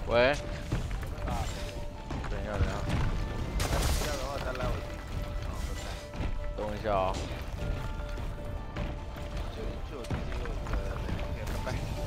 喂， 啊， 等一下，等一下， 这样的话再来我地址。好，拜拜。 等我一下啊、 就我最近又有一个人，OK，拜拜。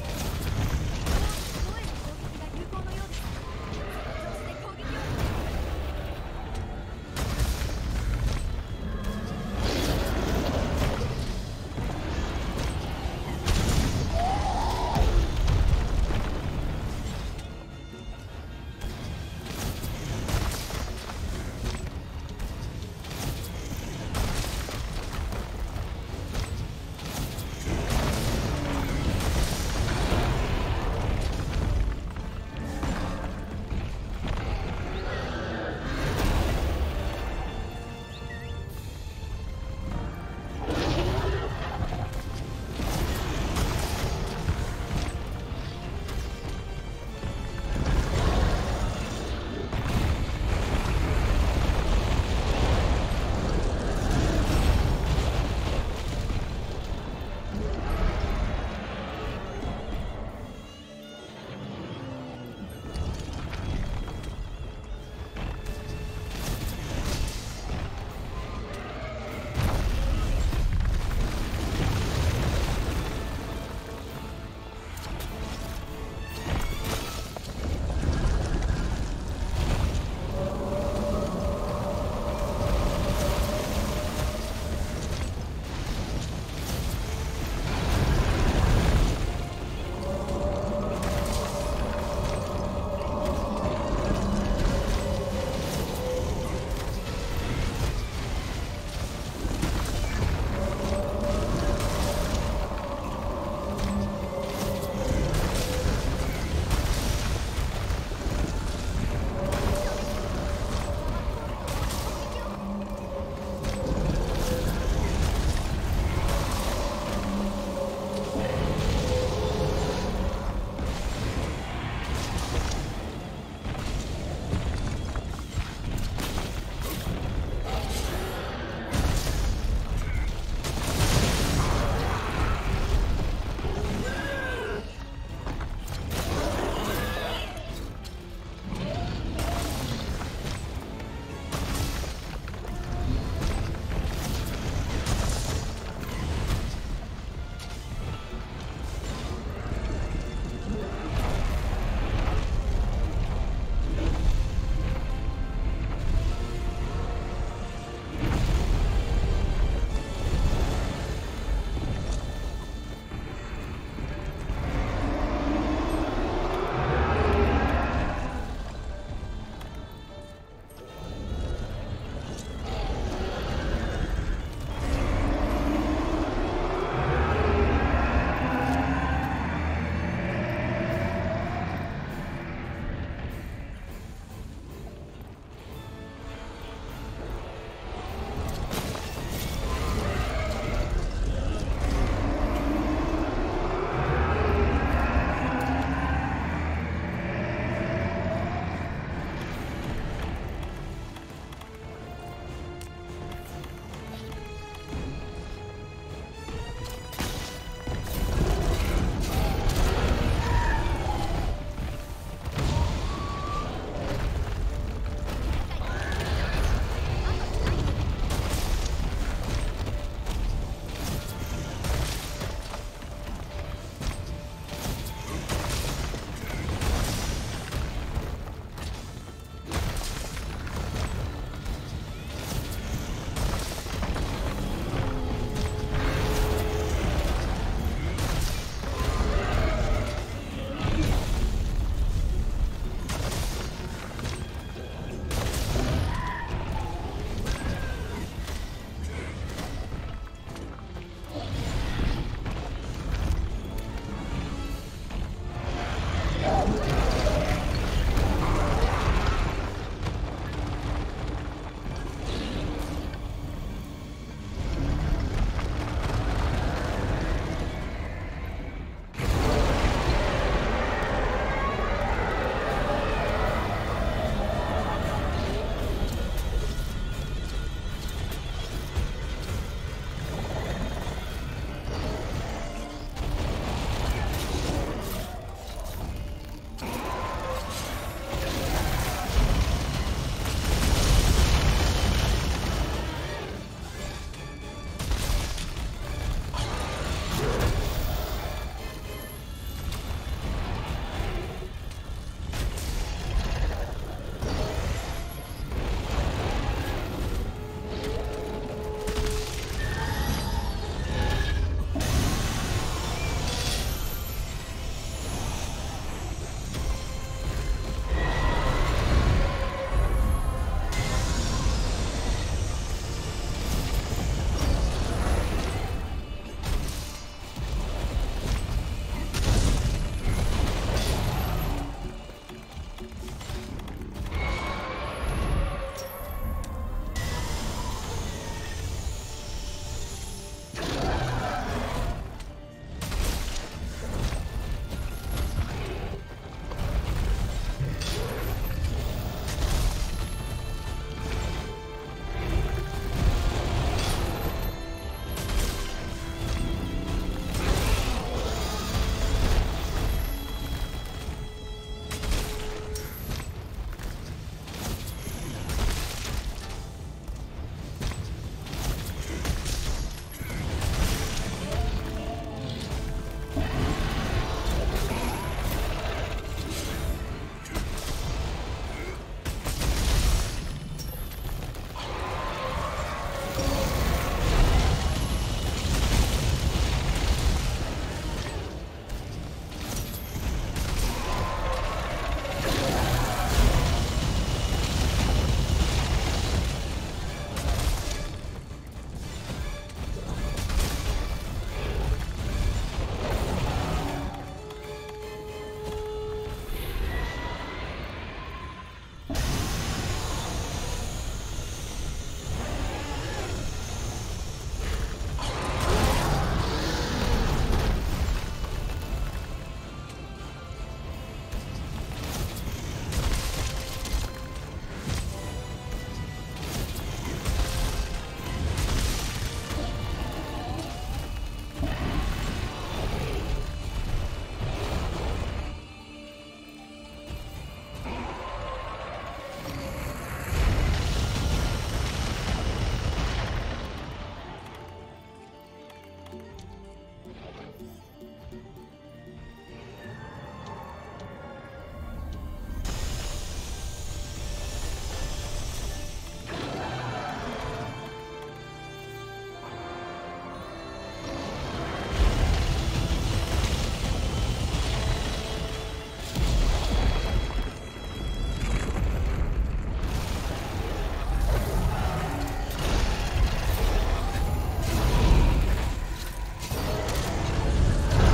我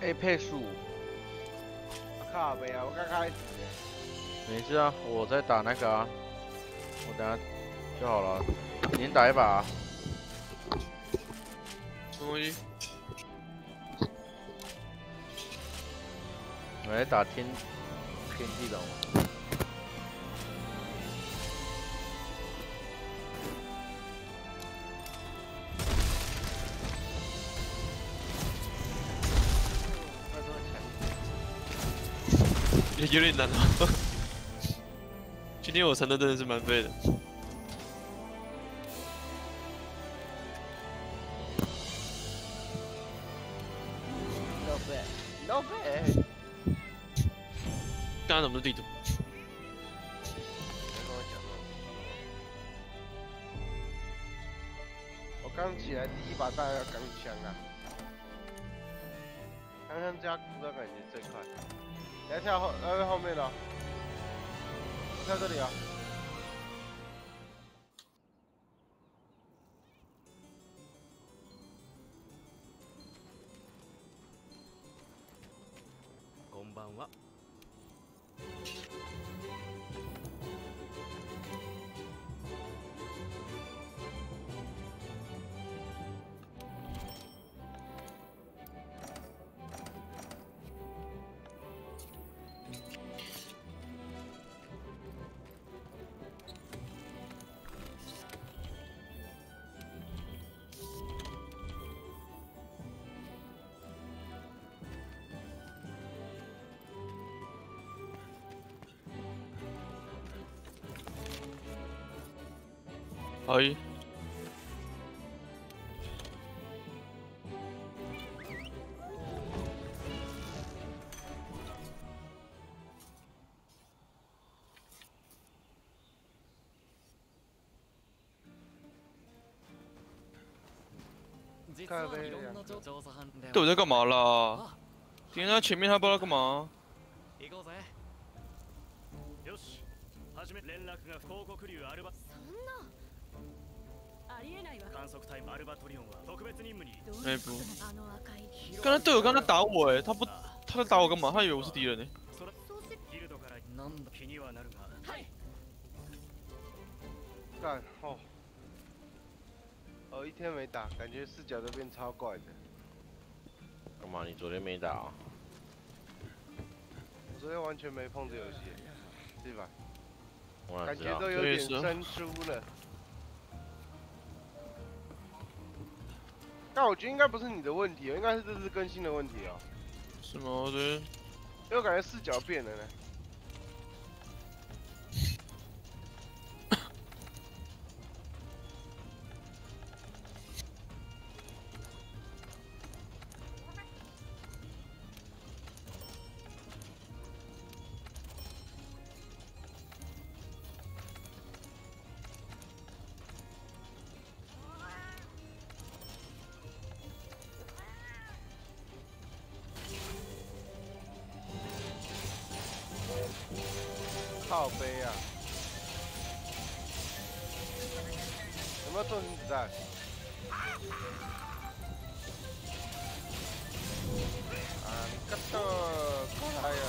A 配速。靠北啊！我刚开始。 没事啊，我在打那个啊，我等下就好了。您打一把、啊。 什么东西？ 我来打天地龙。 有点难哦。今天我缠的真的是蛮废的。 No bad。 刚刚怎么是地图？ 别跟我讲了。我刚起来第一把大要钢枪啊，钢枪加古的感觉最快。来跳后面的、哦，跳这里啊、哦。 こんばんは。 可以。对，我在干嘛啦？敌人在前面，他不知道干嘛。 行こうぜ。よし。始め。連絡が広告流アルバ。そんな。ありえないわ。観測隊アルバトリオンは特別任務に。 那不。刚才队友刚才打我哎，他在打我干嘛？他以为我是敌人哎。 ギルドからなんだ気にはなるが。はい。 干哦。一天没打，感觉视角都变超怪的。 干嘛？你昨天没打啊？ 我昨天完全没碰这游戏，对吧？感我哪知道？ 觉都有点生疏了。但我觉得应该不是你的问题哦，应该是这次更新的问题哦。 是吗？我觉得， 因为我感觉视角变了呢。靠背啊！有没有做你子弹？啊，你个的，过来呀！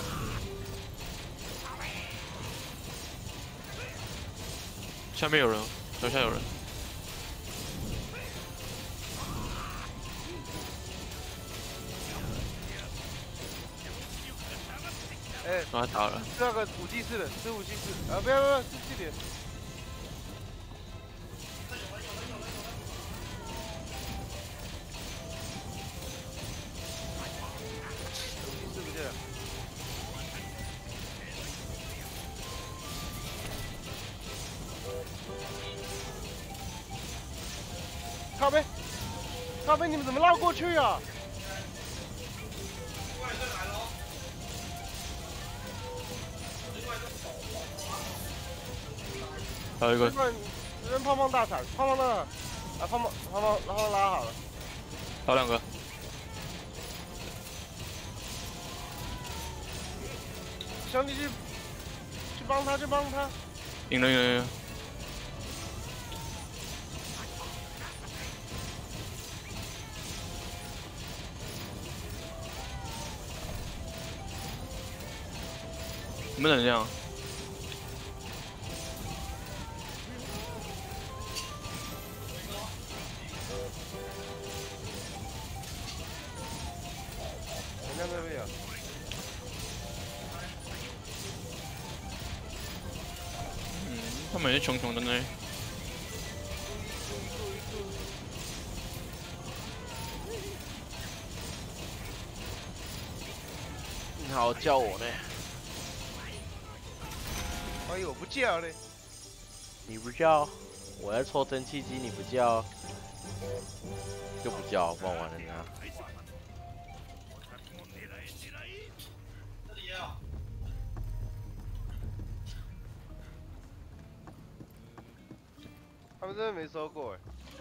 下面有人，脚下有人。 哎， 把他打了。 这个武器室的，是武器室。不要，是这里。是不是？靠背，靠背，你们怎么绕过去啊？ 还有一个。 扔胖胖大铲，胖胖大铲，啊，胖胖，然后拉好了。 还有两个。 兄弟去帮他，去帮他。 赢了。 什么能量？ 能量这边有。 他们也是穷穷的呢。 你好叫我呢？ 哎呦，我不叫嘞！ 你不叫，我在抽蒸汽机，你不叫，就不叫，不然玩人家。 他们真的没收过哎。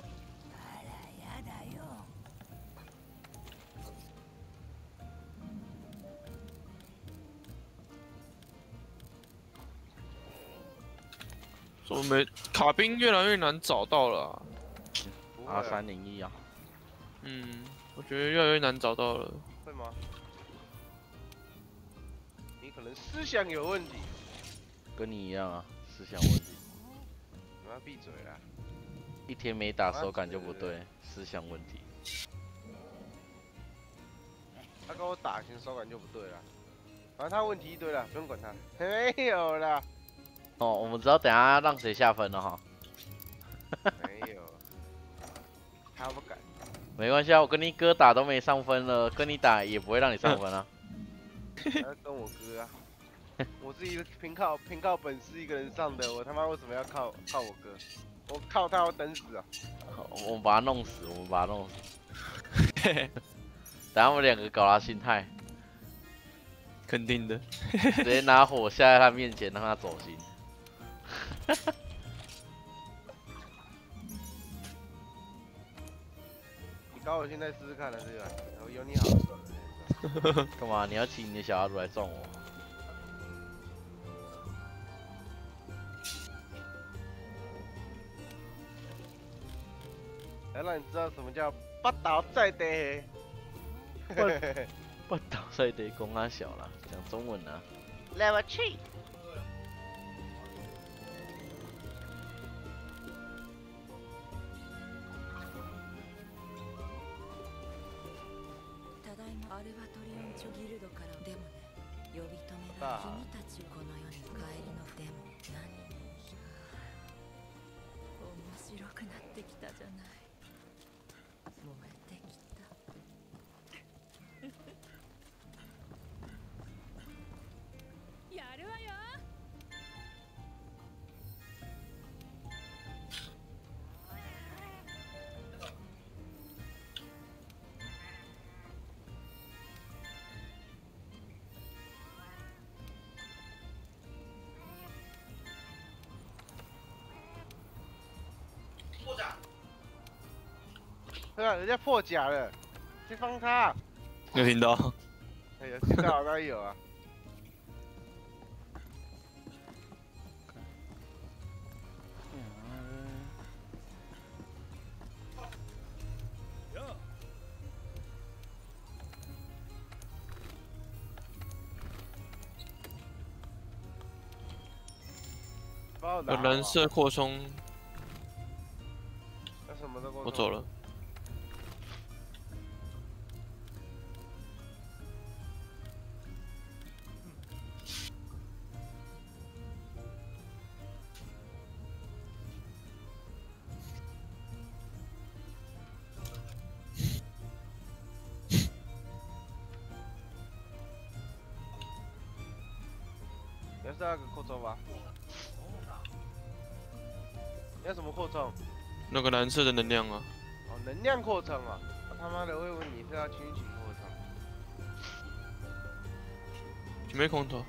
说没卡兵越来越难找到了、啊。 R301啊。 嗯，我觉得越来越难找到了。 会吗？你可能思想有问题。 跟你一样啊，思想问题。 你妈闭嘴啦！ 一天没打手感就不对，思想问题。 他跟我打，其实手感就不对了。反正他问题一堆了，不用管他。没有啦。 哦，我们知道等下让谁下分了哈。 没有。他不敢。 没关系啊，我跟你哥打都没上分了，跟你打也不会让你上分啊。 他跟我哥啊。我是一个凭靠本事一个人上的，我他妈为什么要靠我哥？我靠他要等死啊！ 我们把他弄死，我们把他弄死。等下我们两个搞他心态， 肯定的。 直接拿火下在他面前让他走心。 你搞我现在试试看了这个，然后有你好。 干嘛？你要请你的小阿鲁来撞我？ 来让你知道什么叫不倒在地。 不倒在地公阿小啦，讲中文啊。 来我去。 ただいまアルバトリオンチョギルドからでもね、呼び止められ君たちこの世に帰りのでも何に面白くなってきたじゃない。燃えてきた。やるわよ。 对啊，人家破甲了，去放他。 有听到？ 哎呀，现在好像有啊。 有蓝色扩充， 那什么都我走了。 要是那个扩充吧？要什么扩充？ 那个蓝色的能量啊。 哦，能量扩充啊！他妈的，我以为你是要军情扩充。 没空投。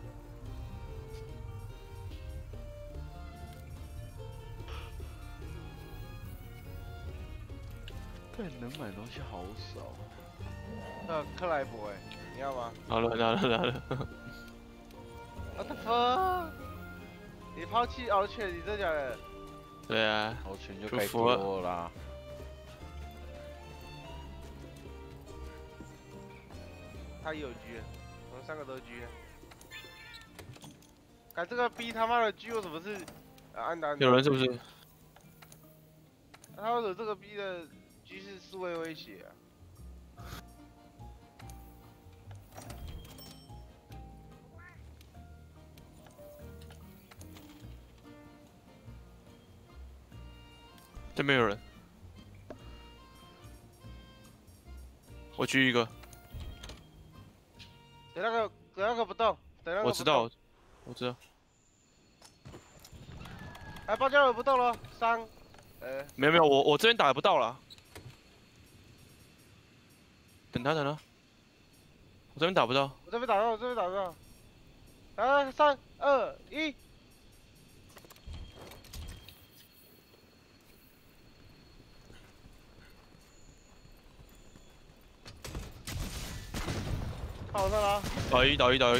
看能买东西好少。 克莱伯哎，你要吗？ 拿了。 What the fuck？你抛弃敖犬，你真假的？ 对啊， 敖犬就该丢啦。 他有狙，我们3个都狙。 看这个 B 他妈的 G 为什么是按单？ 有人是不是？ 他为什么这个 B 的 G 是数位威胁啊？ 这边有人，我狙一个。 等那个不动，等那个不动。 我知道，我知道。 哎，包浆人不动了，3。 没有，我这边打不到了。等他，我这边打不到。 我这边打到，我这边打到。来，3、2、1。好上了。 倒一。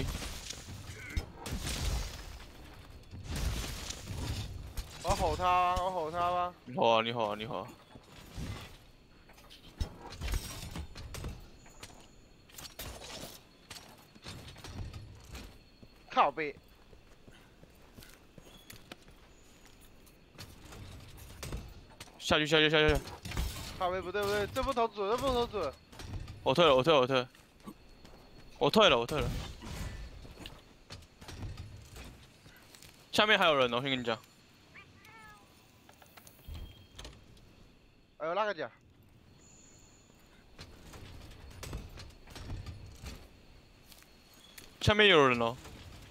我吼他吗？ 你好啊。 靠背。 下去。 靠背不对，这不投准。 我退了。下面还有人哦，我先跟你讲。 哎呦，那个讲。 下面有人哦。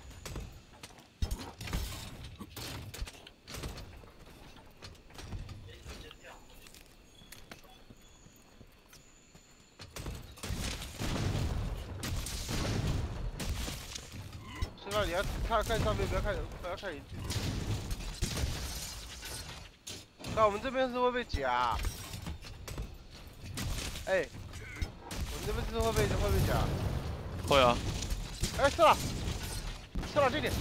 现在你要看上面，不要看影子。那我们这边是会被夹。哎，我们这边是会被夹。 会啊。 哎，射了这点。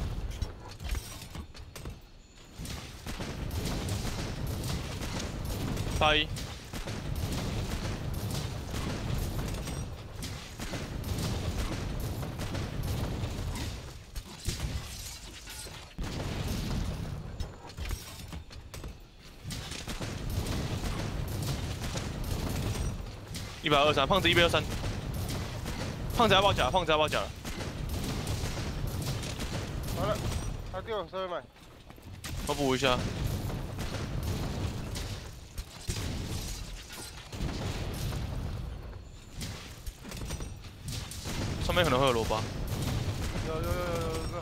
81。123，胖子123，胖子要爆甲了。 好了，他掉了，稍微慢。 我补一下。上面可能会有罗巴。 有个。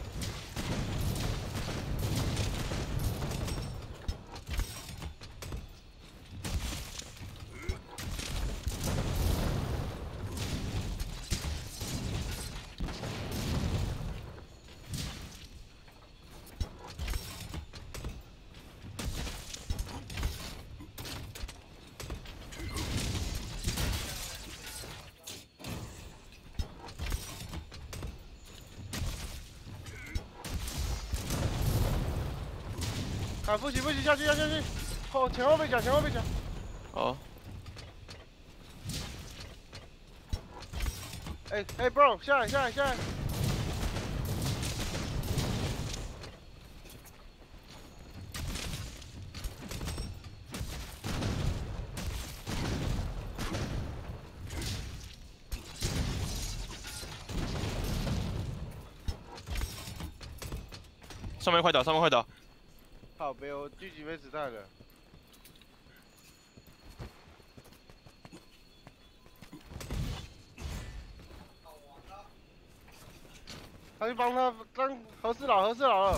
啊，不行，下去！前后被夹。 好。 哎 ，bro， 下来！ 上面快打。 靠背，我狙击没子弹了。他去帮他当和事佬了。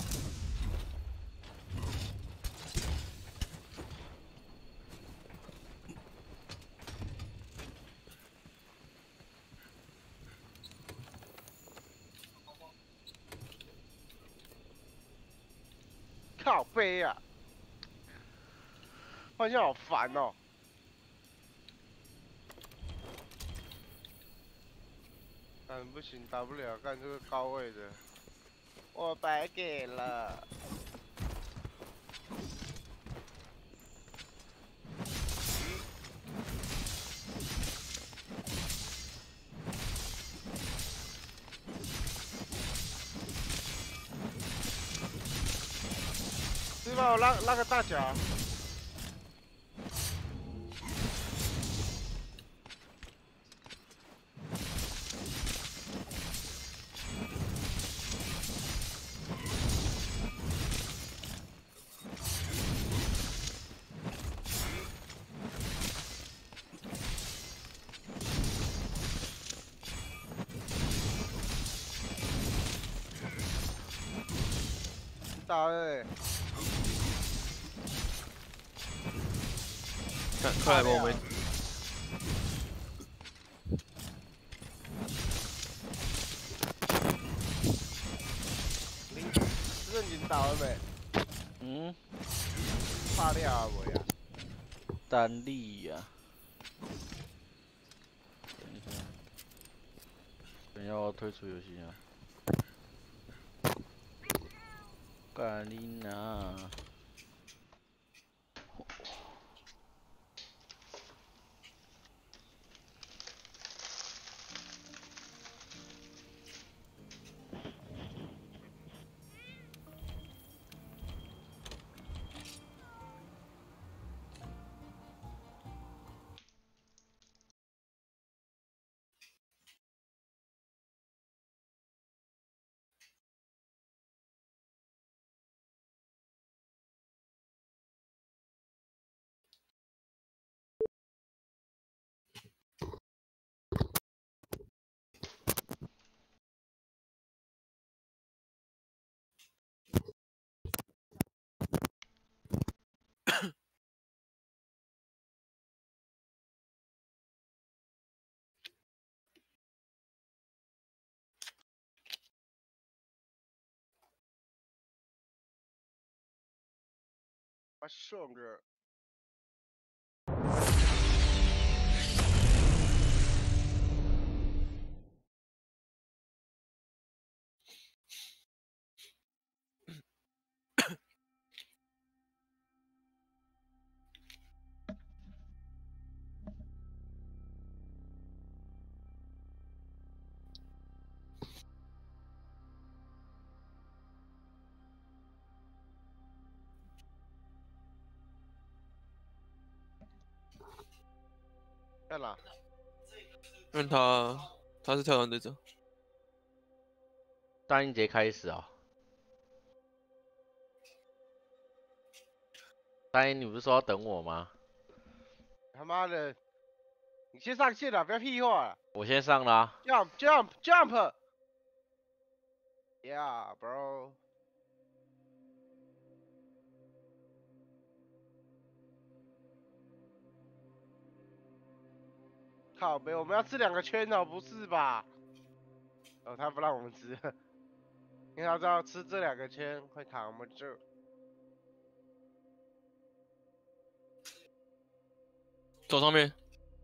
靠背啊！换枪好烦哦。干不行，打不了，干这个高位的，我白给了。 帮我拉个大脚。打了欸， 快来帮我们。 认真打了没？ 嗯， 怕料啊我呀！ 单力呀、等一下，我要退出游戏啊！干你娘！ 我上个。干啦？ 因为他是跳团队长。 大英节开始啊、大英，你不是说要等我吗？ 他妈的，你先上线了，不要屁话了。 我先上啦、 Jump jump jump。Yeah, bro。靠北，我们要吃2个圈哦，不是吧？哦，他不让我们吃，因为他知道吃这2个圈会扛不住。 走上面。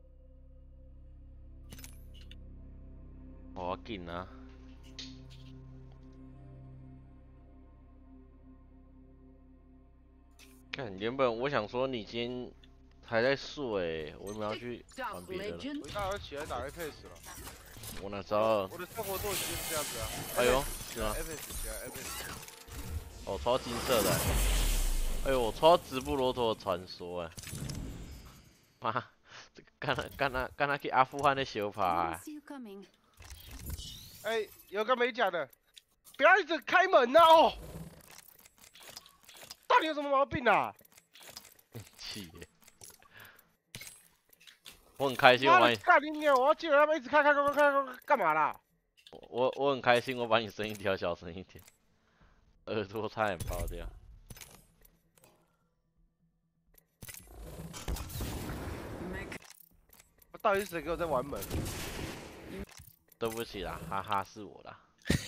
我要紧啊！看，原本我想说你今天还在睡，我们要去玩别的了。 我一大早起来打 Apex 了。 我哪知道？ 我的生活作息就是这样子啊。 哎呦，是吗？ Apex 起来 Apex。 哦，抽到金色的。哎呦，我抽到直布罗陀的传说哎！妈，这个干那去阿富汗的小爬。 哎，有个没讲的，不要一直开门呐哦！到底有什么毛病啊？ 气耶！我很开心，我把你干你娘！我要进来，他们一直开干嘛啦？ 我很开心，我把你声音调小声一点，耳朵差点爆掉。 到底是谁给我在玩门？ 对不起啦，哈哈，是我啦。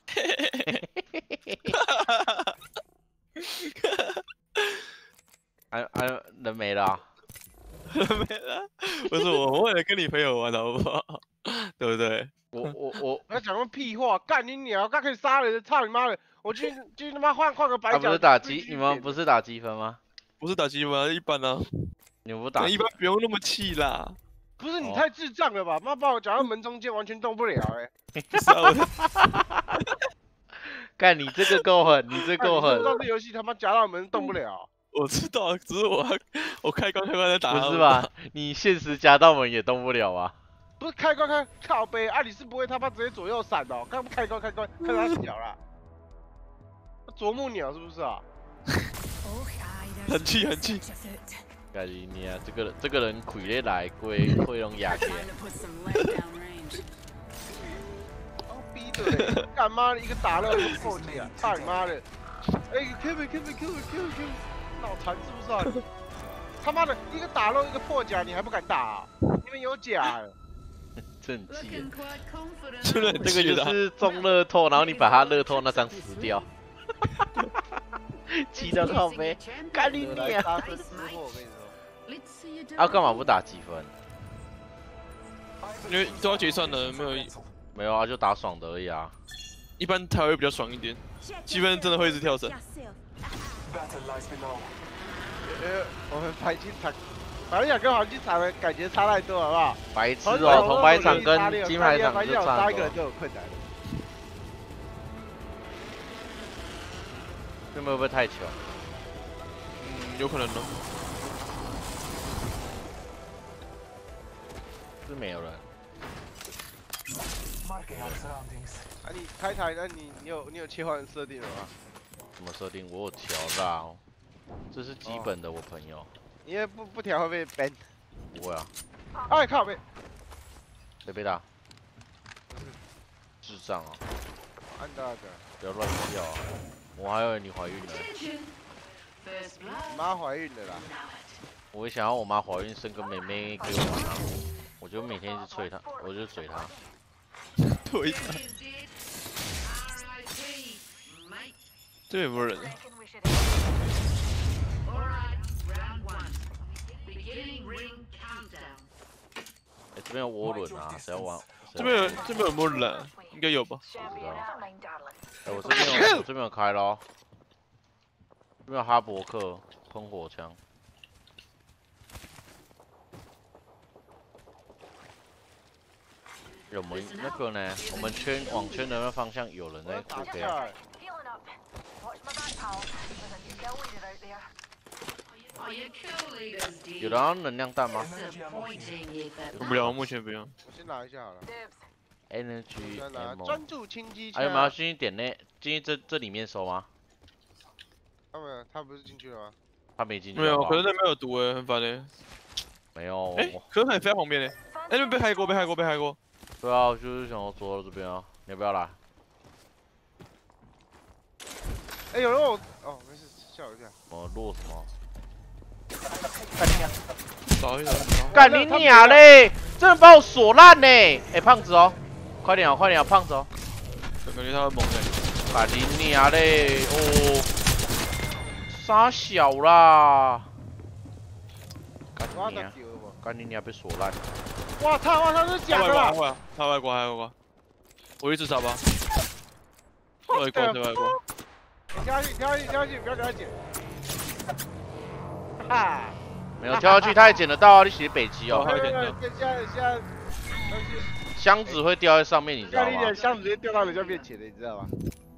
人没了、啊。 没了，不是我为了跟你朋友玩好不好？对不对？ 我不要讲那屁话，干你娘！刚可以杀人，操你妈的！我去他妈换个白角。 不是打积，你们不是打积分吗？ 不是打积分，一般啊。 你们不打？ 一般不用那么气啦。 不是你太智障了吧？妈把我夹到门中间，完全动不了哎、 不是啊， 干你这个够狠，你这够狠。 知道这游戏他妈夹到门动不了。 我知道，只是我开关在打。 不是吧？你现实夹道门也动不了啊。 不是开关靠背啊！你是不会他妈直接左右闪的、哦，刚开关看他小啦。啄木鸟是不是啊？ 很气。 咖喱你啊，这个人亏咧来归会用牙给。 逼的，干妈的一个打了一个破解啊！操你妈的！哎 ，Q， 脑残是不是啊？他妈的，一个打漏一个破甲，你还不敢打、啊？你们有假？ 这很气耶， 真的很这气的。 个就是中乐透，然后你把他乐透那张撕掉，气到靠背，干你娘！ 杀生之祸，我跟你说。 啊，干嘛不打积分？ 因为都要结算的， 没有啊，就打爽的而已啊。 一般才会比较爽一点。积分真的会一直跳绳。 我们白金场，白金场跟黄金场的感觉差太多，好不好？ 白痴哦，铜牌场跟金牌场就差杀很多。 一个人就有困难了。 这会不会太巧？ 有可能呢。 是没有人。 啊，你开台，那你有切换设定了吗？ 怎么设定？我有调到，这是基本的，我朋友。 因为不调会被 ban。 不会啊， 哎靠被谁被打？智障啊！ 按那个， 不要乱叫啊！我还以为你怀孕了。 你妈怀孕了啦。 我想要我妈怀孕生个妹妹给我玩啊，我就每天一直催她，我就嘴她。 推他。这边有没有人啊？ 哎，这边有涡轮啊，谁要玩？ 这边有没有人啊？应该有吧。 不知道。哎，我这边有开咯，这边有哈伯克喷火枪。我们那个呢？我们往圈的那方向有人在护飞啊。有人要能量弹吗？ 不了，目前不用。 我先拿一下好了。 Energy 先拿 ammo。 专注轻机枪。 还有没有进去点那进去这里面收吗？ 他不是进去了吗？ 他没进去。 没有，可是那边有毒很烦没有。 哎，可是很飞在旁边哎，那边被害过。 对啊，我就是想要坐到这边啊，你要不要来？ 哎，有人我哦，没事，吓我一下。 落什么？ 找一找。 干你娘嘞！真的把我锁烂呢！哎，胖子哦，快点啊，胖子哦！ 感觉他很猛干你娘嘞！哦，傻小啦！干你娘被锁烂！ 哇操！这是假的啦！ 他外挂，我一直杀吧。外挂。 跳下去，不要给他捡。哈！ 没有跳下去，他也捡得到啊！你写北极哦。 现在箱子会掉在上面，你知道吗？ 箱子直接掉到人家面前了，你知道吗？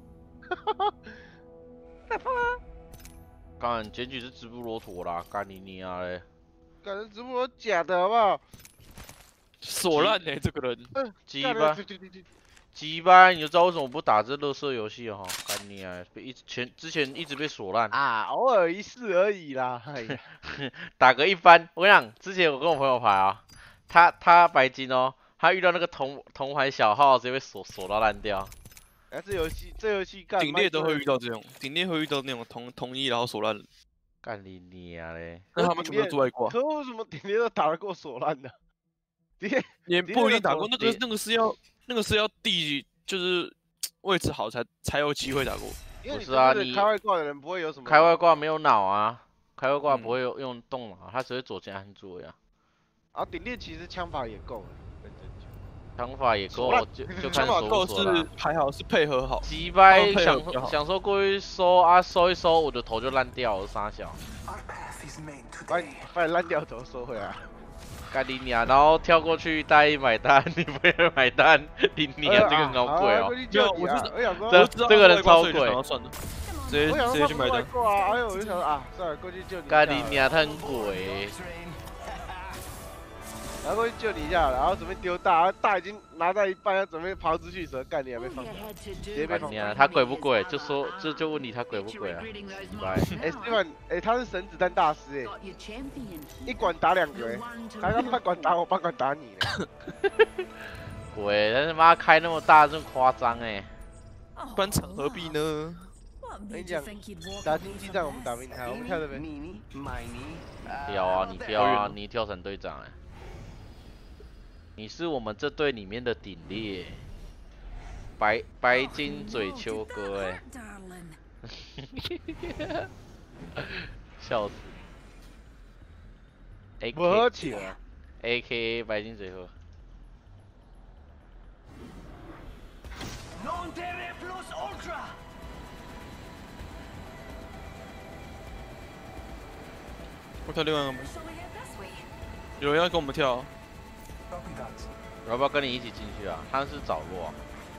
干，检举是直布罗陀啦，干你娘嘞！ 感觉直布罗假的好不好？ 锁烂呢，这个人。 鸡巴，你就知道为什么不打这乐色游戏哈？干你啊！之前一直被锁烂啊，偶尔一试而已啦。哎呀， 打个一番，我跟你讲，之前我跟我朋友排啊，他白金哦，他遇到那个铜牌小号，直接被锁到烂掉。 这游戏干顶猎都会遇到这种，顶猎会遇到那种同一然后锁烂。 干你娘嘞！ 那他们全部都做外挂。 可为什么顶猎都打得过锁烂的？ 也不一定打过，那个是要地就是位置好才有机会打过。 不是啊，你开外挂的人不会有什么。 开外挂没有脑啊，开外挂不会用动脑，他只会左键按住呀。 啊，顶猎其实枪法也够了， 枪法也够，就看手够是还好是配合好。 击败想说过去收啊，收一收我的头就烂掉了，傻小。 把你烂掉头收回来。 干你娘！然后跳过去大一买单，你不要买单，你娘这个很好鬼哦！ 没有，我知道这个人超鬼。 直我想接去买单。 过啊，哎呦，我就想说啊，算了，过去救你一下。 干你娘，他很鬼。 然后过去救你一下，然后准备丢大，然后大已经拿到一半，要准备跑出去的时候，干你还被放倒，直接被放倒。 干你娘，他鬼不鬼？就说就问你他鬼不鬼啊？奇怪。 哎，Steven，哎，他是神子弹大师哎，一管打2个哎，还让半管打我，半管打你呢。 鬼，但是妈开那么大，真夸张哎。 班场何必呢？ 跟你讲，打经济战我们打平台，我们跳这边。 挑啊，你挑啊，你挑成队长哎。你是我们这队里面的顶烈，白金嘴秋哥哎。笑死。 不喝起了。 AKA 白金嘴喝。 我跳另外一个门，有人要跟我们跳。 我要不要跟你一起进去啊？他是找路啊。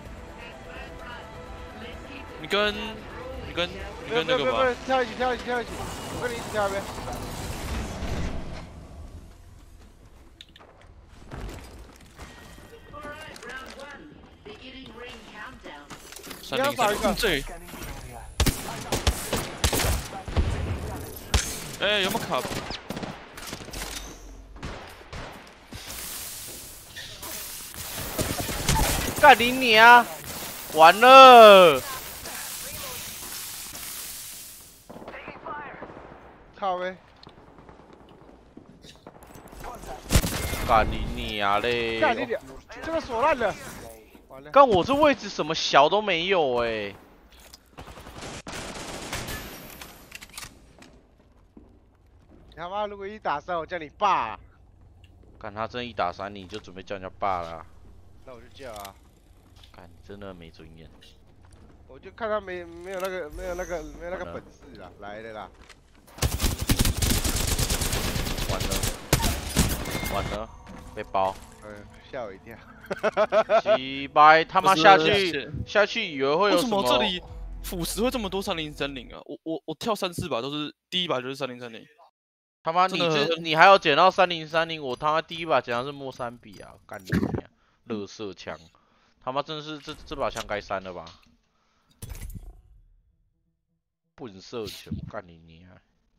你跟那个吧。 跳一起，我跟你一起跳呗。 303，这。哎，有没有卡？ 干你娘！完了！ 靠呗！ 干你娘嘞！ 干你娘！这个锁烂了！完了！ 干我这位置什么小都没有哎。 你他妈如果1打3，我叫你爸。 干他真1打3，你就准备叫人家爸了。 那我就叫啊。 干你真的没尊严。 我就看他没有那个本事啊，来的啦。 完了，被包。 吓我一跳。 鸡掰，他妈下去以为会有为什么？ 什么这里腐蚀会这么多3030啊？我跳3-4把都是第一把就是3030。 他妈你还有捡到3030，我他妈第一把捡到是莫3比啊！干你娘，垃圾枪！他妈真是这把枪该删了吧？笨色球，干你娘！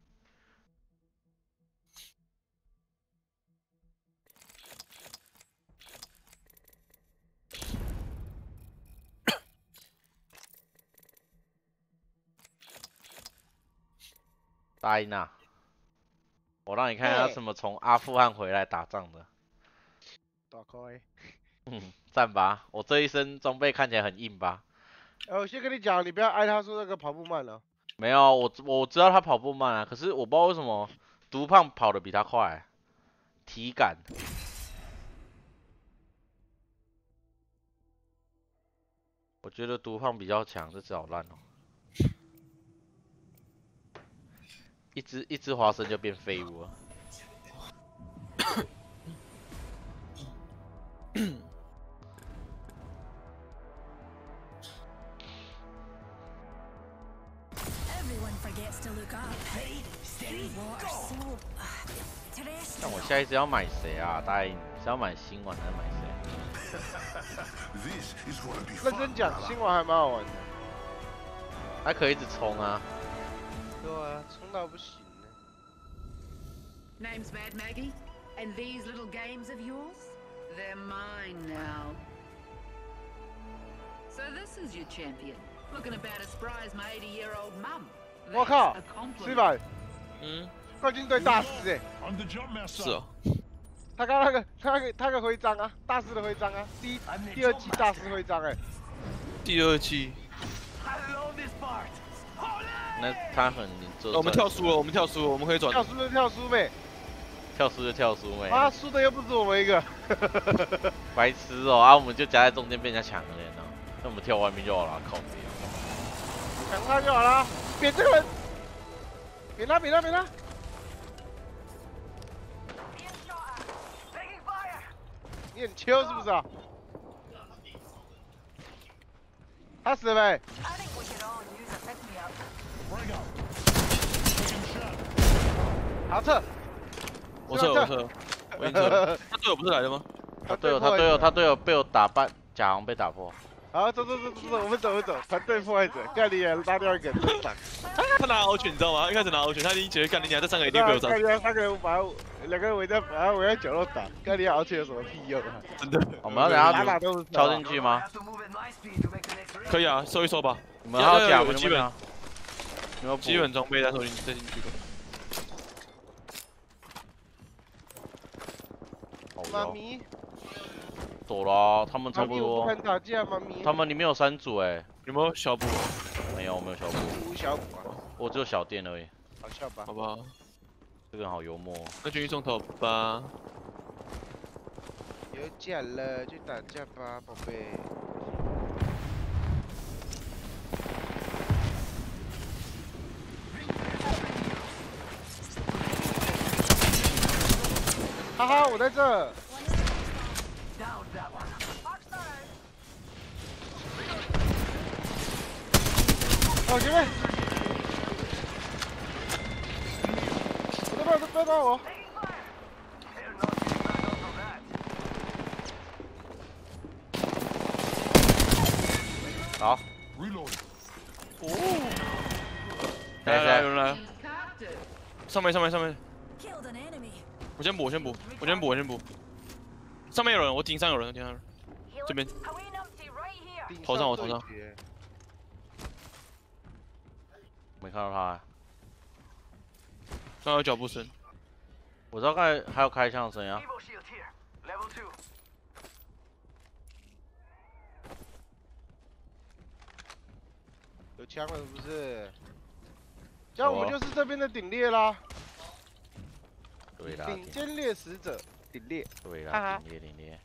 答应啊！我让你看他怎么从阿富汗回来打仗的。 打开。 赞吧！我这一身装备看起来很硬吧？ 我先跟你讲，你不要挨他说那个跑步慢了。 没有，我知道他跑步慢啊，可是我不知道为什么毒胖跑得比他快，体感。我觉得毒胖比较强，这只好烂哦。一只花生就变废物了。但我下一次要买谁啊？答应是要买新玩还是买谁？ 认真讲，新玩还蛮好玩的， 还可以一直冲啊。 对啊，冲到不行呢。 Name's Mad Maggie, and these little games of yours, they're mine now. So this is your champion, looking about as spry as my 80-year-old mum. 我靠，Steven，冠军队大师哎， 是哦， 他刚那个徽章啊，大师的徽章啊，第2季大师徽章哎， 第2季。 那他很做。 我们跳输了，我们可以转。 跳输就跳输呗， 跳输就跳输呗。 啊，输的又不止我们一个， 白痴哦！啊，我们就夹在中间被人家抢了呢。那我们跳外面就好了，靠边。 抢他就好了，扁这个人，扁他。你很秋是不是啊？他死了没？ 好撤， 我撤，我已经撤了。他队友不是来了吗？ 他队友被我打败，假航被打破。 好，走，我们走，团队破坏者，干你娘，拉掉一个，真爽。 他拿獒犬，你知道吗？一开始拿獒犬，他已经觉得干你娘这3个一定被我杀。 干你娘，3个人把2个人围在角落打，干你娘獒犬有什么屁用啊？ 真的。 我们要等下敲进去吗？ 可以啊，收一收吧。 你们要讲基本装备再进去吧。 妈咪， 走了，他们差不多。 我不敢打架，妈咪。 他们里面有3组哎。 有没有小补？ 没有小补。 无小补啊。 我只有小店而已。 好笑吧？ 好不好？ 这个人好幽默。 那就去中头吧。 有假了就打架吧，宝贝。哈哈，我在这。哦，前面。不要打我。 好。 哦。 来。上面。我先补。上面有人，我顶上有人，这边。头上。 没看到他。 刚有脚步声。 我知道刚才还有开枪的声音啊。 有枪了是不是？这样我们就是这边的顶猎啦。 对啦。 顶尖猎食者，顶猎。 对啦，顶猎。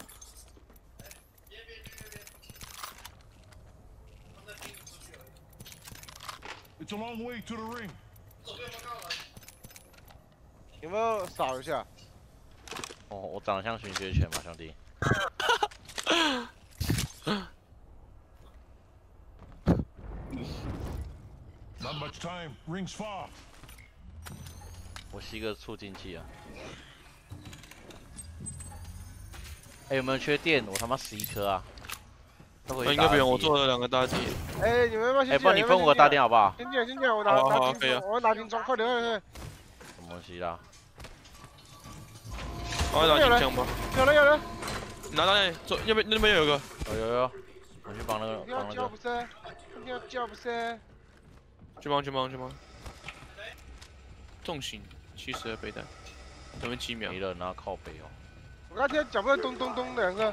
It's a long way to the ring. 有没有扫一下？ 哦，我长得像寻血犬吗，兄弟？ Not much time. Ring's far. 我吸个促进器啊！哎，有没有缺电？我他妈11颗啊！ 应该不用，我做了2个大电。 哎，你们要不要先？ 哎，帮你分我个大电好不好？ 先进，我拿可以啊。 我拿金装，快点！ 什么东西啦？ 我拿金枪吧。 有人！ 拿大电，那边有个。 有，我去帮那个。 要叫不是？ 去帮。重型72倍弹，准备7秒。 没人啊，靠北哦。 我刚听脚步咚咚咚2个。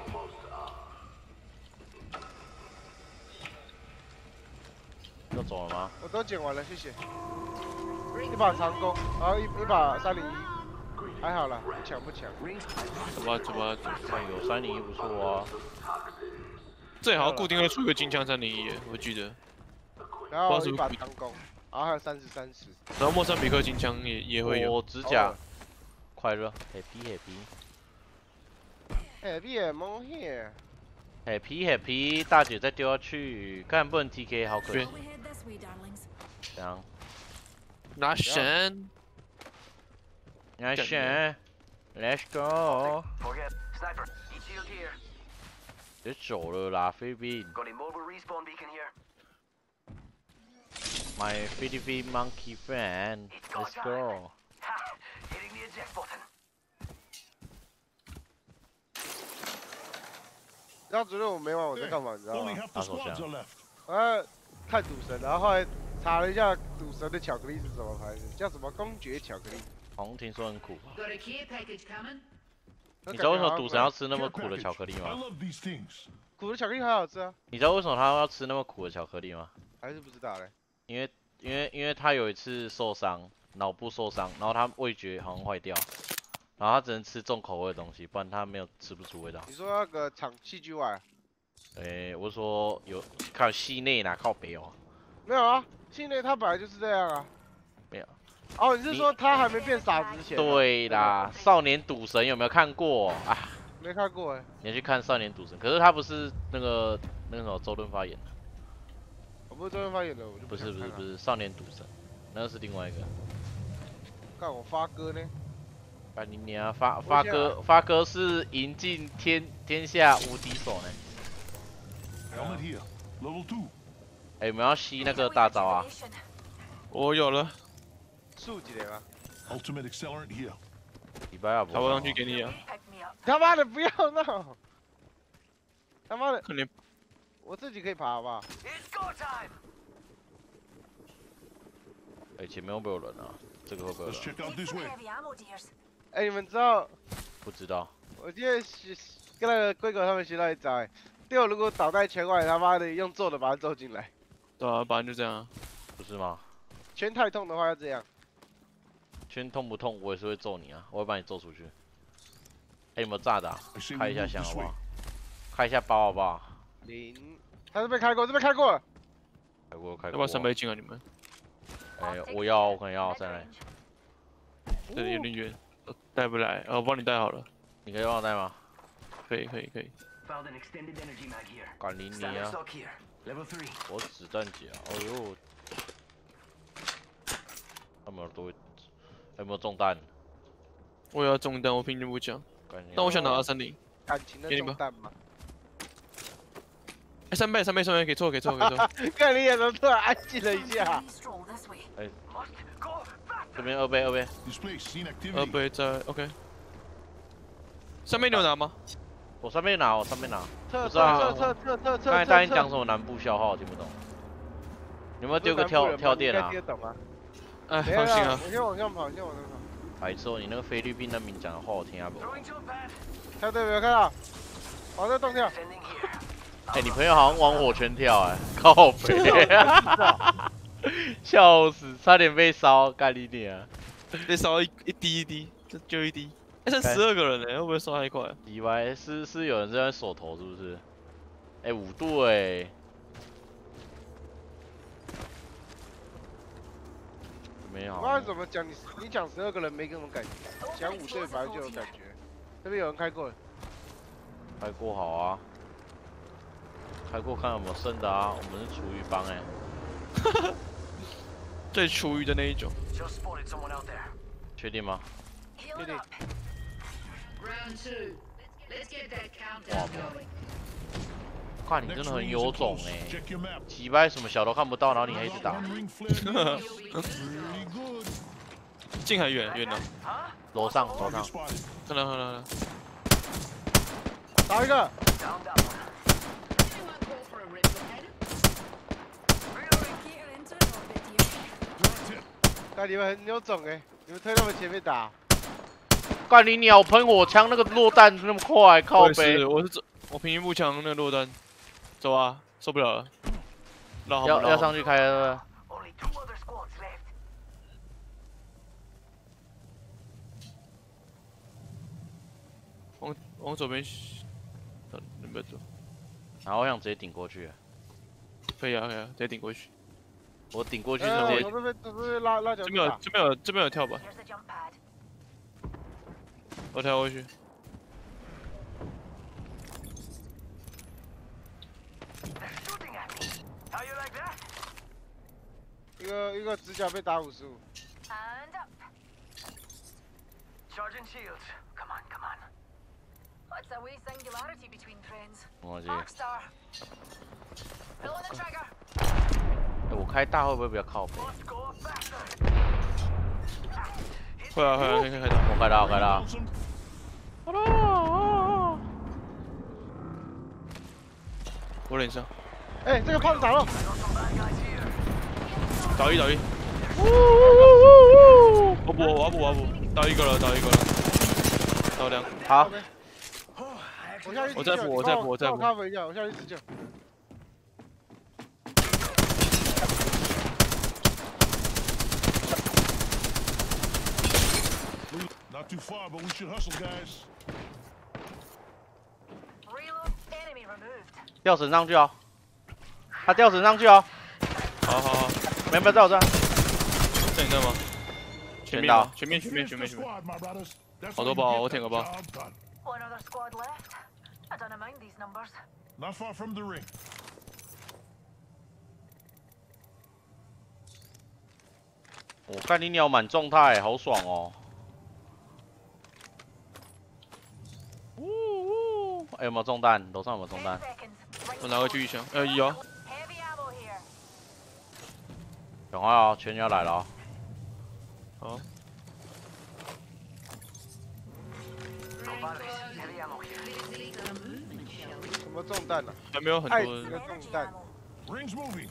要走了吗？ 我都捡完了，谢谢。一把长弓，然后一把301，还好啦，不抢。 走吧。 有301不错啊。 这好像固定会出一个金枪301，我记得。 然后一把长弓，然后还有30。 然后莫桑比克金枪也会有。 我指甲快乐 happy 蒙here。 happy， 大姐再丢下去，看不能 TK， 好可惜。这样。 拿神 ，Let's go。别走了啦，菲律宾。My Philippine monkey friend, let's go. 然后昨天我没玩，我在干嘛？你知道吗？ 打手枪。 我看赌神，然后后来查了一下赌神的巧克力是什么牌子，叫什么公爵巧克力。 好像听说很苦吧？ Got a care package coming? 你知道为什么赌神要吃那么苦的巧克力吗？ 苦的巧克力很好吃啊。 你知道为什么他要吃那么苦的巧克力吗？ 还是不知道嘞。 因为他有一次受伤，脑部受伤，然后他味觉好像坏掉，然后他只能吃重口味的东西，不然他没有吃不出味道。 你说那个戏剧外？ 我说有靠戏内啦，靠北哦。 没有啊，戏内他本来就是这样啊。 没有。 哦，你是说他还没变傻之前？ 对啦，少年赌神有没有看过啊？ 没看过哎。 你要去看少年赌神，可是他不是那个什么周润发演的。 我不是这边发言人，我就不是想看了。 不是不是少年赌神，那个是另外一个。 干我发哥呢？ 干你娘！发哥是赢尽天下无敌手呢。 Helmet here. Level 2. 哎，我们要吸那个大招啊！ 我有了， 竖起来吧！ Ultimate accelerant here. 礼拜二不打不上去给你啊！ 他妈的不要闹！他妈的， 可能我自己可以爬好不好？ 哎，前面会不会有人啊？这个会不会有 Let's 人？ check out this way. 哎，你们知道？ 不知道。 我今天跟那个龟狗他们学到一招，哎，队友如果倒在圈外，他妈的用揍的把他揍进来。 对啊，反正就这样啊。 不是吗？ 圈太痛的话要这样。 圈痛不痛？我也是会揍你啊！我会把你揍出去。哎，有没有炸的、啊？ I say 开 we 一下 move 箱好 this 不 way. 好？开一下包好不好？ 零，他这边开过，这边开过了。 开过开过。 要不要三倍镜啊？你们？ 哎，我可能要再来。 这里有点远，带不来，我帮你带好了。 你可以帮我带吗？ 可以可以可以。 管理你啊！我子弹夹，哦呦，有没有多？有没有中弹？ 我也要中弹，我凭你不讲。但我想拿230。 感情的重担嘛。 哎，3倍给错。 看你眼神突然安静了一下。 哎，这边2倍。 This place seen 2 activity. 倍在 OK。3倍你有拿吗？ 我上面拿， 撤。 刚才大家讲什么南部消耗，我听不懂。有没有丢个跳电啊？ 哎，放心啊。 我先往上跑。 白痴哦，你那个菲律宾人民讲的话我听不懂。 跳对没有看到？往这洞跳。 哎，你朋友好像往火圈跳哎，靠北。笑死，差点被烧，干你娘！ 被烧一滴，就一滴。哎，剩12个人呢，会不会烧太快？ 以为是有人在锁头是不是？哎，5度哎。没有。 我不知道怎么讲，你讲12个人没这种感觉，讲5对反正就有感觉。这边有人开过了。 开过好啊。开过看有没有剩的啊，我们是厨余帮哎。 最厨余的那一种。 确定吗？ 确定。 哇！看你真的很有种哎，击败什么小都看不到，然后你还一直打。 近还远的。 楼上。 看到。 打一个。干你们很有种哎，你们推他们前面打。 干你鸟喷火枪那个落弹那么快，靠北。 我平行步枪那个落弹，走啊，受不了了。 要上去开了。 往左边，能不能走？ 然后我想直接顶过去。 可以啊，直接顶过去。 我顶过去直接。 这边拉脚。 这边有跳板。我跳过去。 一个直角被打55。 我忘记。我开大会不会比较靠北？ 会啊，可以开大。 我开大。 我脸上。 哎，这个炮子打了。 倒一。我补，倒一个了。倒2个。 好。 我再补。 我再补。 cover一下，我下去自救。 Not too far, but we should hustle, guys. 吊绳上去哦。他吊绳上去哦。 好。 没有在我这。 这你在吗？前面。好多包，我舔个包。 Not far from the ring. 我看你鸟满状态，好爽哦！呜！哎，有没有中弹？楼上有没有中弹？ 我拿回去一箱，有。 赶快哦，全要来了哦！ 好。 什么中弹啊？ 还没有很爱多人。 情的中弹， Rings moving.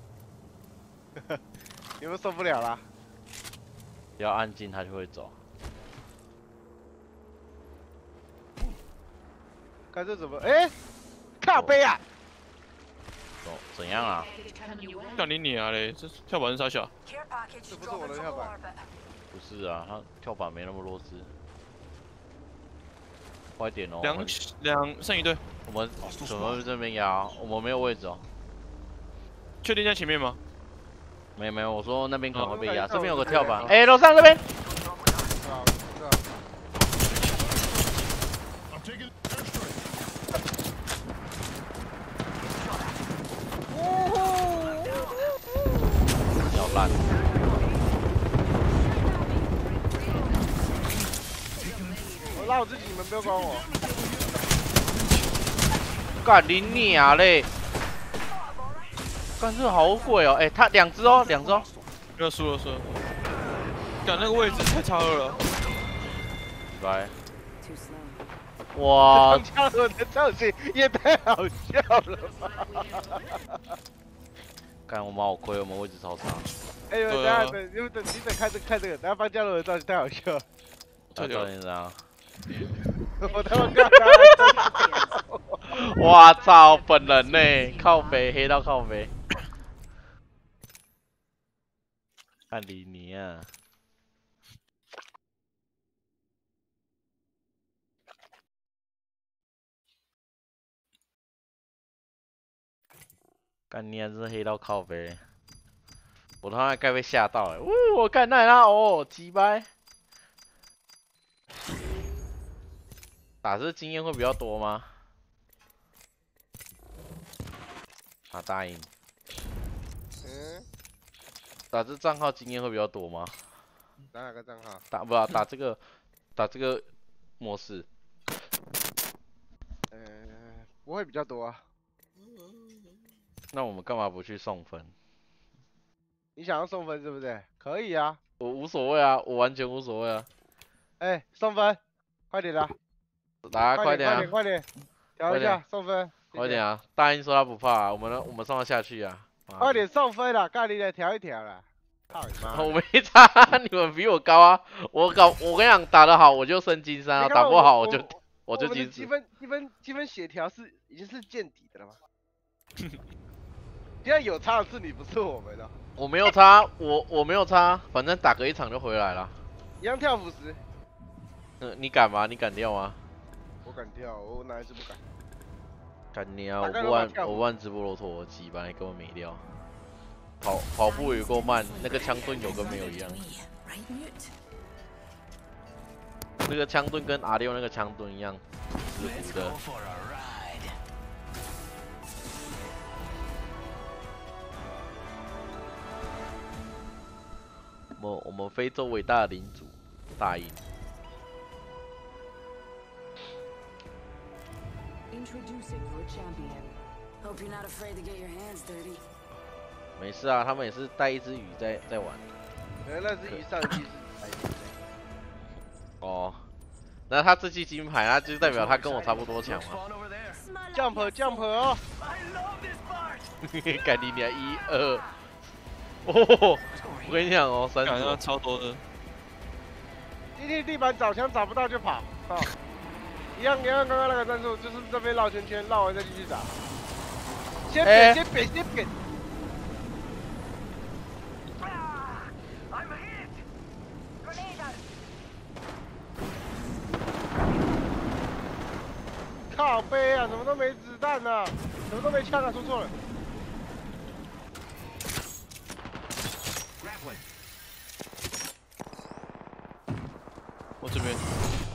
你们受不了啦！ 只要安静，它就会走。 看这怎么？哎，靠背啊！ 怎样啊？ 干你娘嘞！这跳板是啥小？ 这不是我的跳板。 不是啊，它跳板没那么弱智。快点哦！ 剩一队。 我们准备这边压，我们没有位置哦。 确定在前面吗？ 没有，我说那边可能会被压。这边有个跳板， 哦哎，楼上这边。 I'm taking airstrike. 要烂。 我拉我自己，你们不要管我。 干你娘嘞！干这好鬼哦！哎，他两只哦。 要输了。干那个位置太差了。 来。哇！ 枪我的造型也太好笑了吧！ 干我们好亏，我们位置超差。 哎呦，等下等，你等看这个，等下放加罗的造型太好笑了。 太屌了！ 我他妈刚刚。 哇操，本人呢？靠北黑到靠北。看李尼啊！干你还是黑到靠北，我他妈该被吓到了。我干那他哦，鸡掰。打这经验会比较多吗？他答应。打这账号经验会比较多吗？ 打哪个账号？ 打这个模式。 不会比较多啊。 那我们干嘛不去送分？ 你想要送分是不是？可以啊。 我无所谓啊，我完全无所谓啊。 哎，送分，快点啦！ 来，快点啊！ 快点，调一下送分。 快点啊！大英说他不怕啊，我们送他下去啊。 快点送分啦，干你来调一调啦。操你妈！ 我没差，你们比我高啊！我跟你讲，打得好我就升金3啊，打不好我就金4。 积分协调已经是见底的了吗？现在有差的是你，不是我们的。 我没有差，我没有差，反正打个1场就回来了。 一样跳50。 你敢吗？你敢跳吗？ 我敢跳，我哪一次不敢？ 敢你啊！我不玩直播罗陀，我鸡巴，你根本没料。跑步也够慢，那个枪盾有跟没有一样。那个枪盾跟R6那个枪盾一样，死糊的。我们非洲伟大的领主大英。没事啊，他们也是带一只鱼在玩。 那只鱼上一季是哦，那他这季金牌，那就代表他跟我差不多强嘛。 jump 哦！ 干你娘1、2，哦，我跟你讲哦，3组超多的。 今天地板找枪找不到就跑，一样刚刚那个战术，就是这边绕圈圈，绕完再继续打。先扁。靠背啊，怎么都没子弹啊，怎么都没枪啊，说错了。 我这边。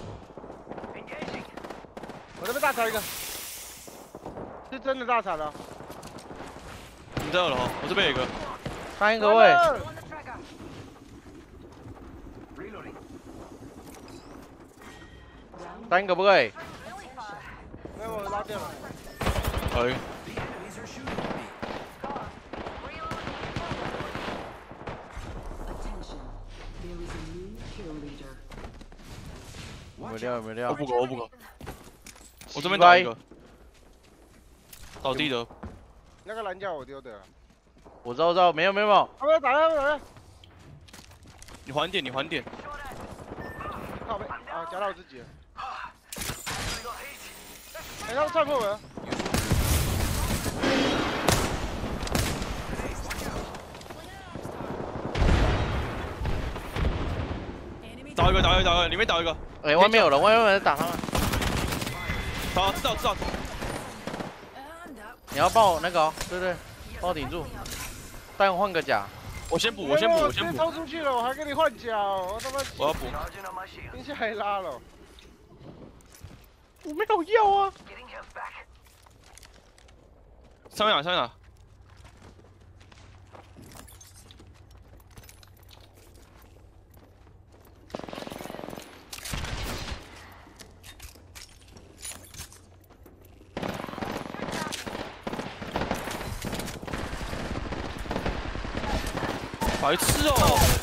我这边大铲一个，是真的大铲了。 你在2楼，我这边有一个。 看一个位。 单可不可以？ 没有，我拉掉了。 可以。 有没有料？有没有料？ 我不搞，我不搞。我这边倒一个，倒地的。 那个蓝架我丢的。 我知道，没有。 他们打人， 你还点，你还点。 靠背啊，夹到我自己了。哎，他们窜破门。 倒一个，里面倒一个。 哎，外面有人，外面有人打他们。 好，知道。 你要帮我那个哦，对，帮我顶住。带我换个甲。 我先补。 冲出去了，我还给你换甲，我他妈。 我要补。 兵器还拉了。 我没有药啊。 上面哪？白痴哦！